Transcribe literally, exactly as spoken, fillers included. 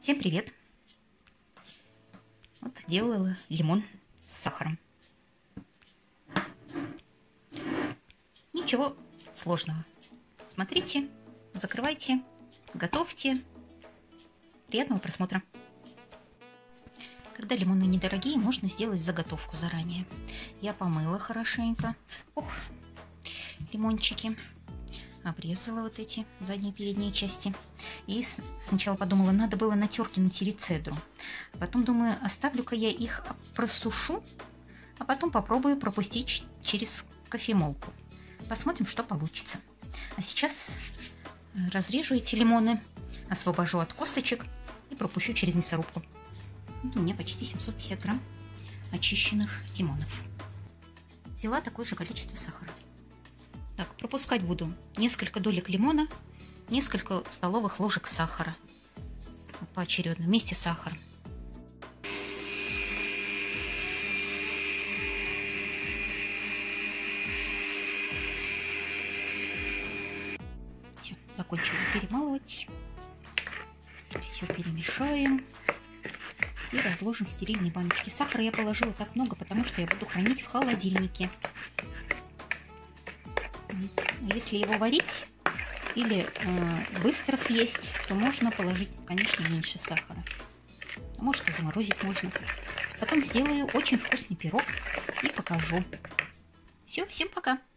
Всем привет! Вот делала лимон с сахаром. Ничего сложного. Смотрите, закрывайте, готовьте. Приятного просмотра. Когда лимоны недорогие, можно сделать заготовку заранее. Я помыла хорошенько. Ох, лимончики. Обрезала вот эти задние и передние части. И сначала подумала, надо было на терке натереть цедру. Потом думаю, оставлю-ка я их просушу, а потом попробую пропустить через кофемолку. Посмотрим, что получится. А сейчас разрежу эти лимоны, освобожу от косточек и пропущу через мясорубку. Вот у меня почти семьсот пятьдесят грамм очищенных лимонов. Взяла такое же количество сахара. Так, пропускать буду несколько долек лимона, несколько столовых ложек сахара. Поочередно, вместе с сахаром. Все, закончили перемалывать. Все перемешаем. И разложим в стерильные баночки. Сахара я положила так много, потому что я буду хранить в холодильнике. Если его варить или э, быстро съесть, то можно положить, конечно, меньше сахара. А может, и заморозить можно. Потом сделаю очень вкусный пирог и покажу. Все, всем пока!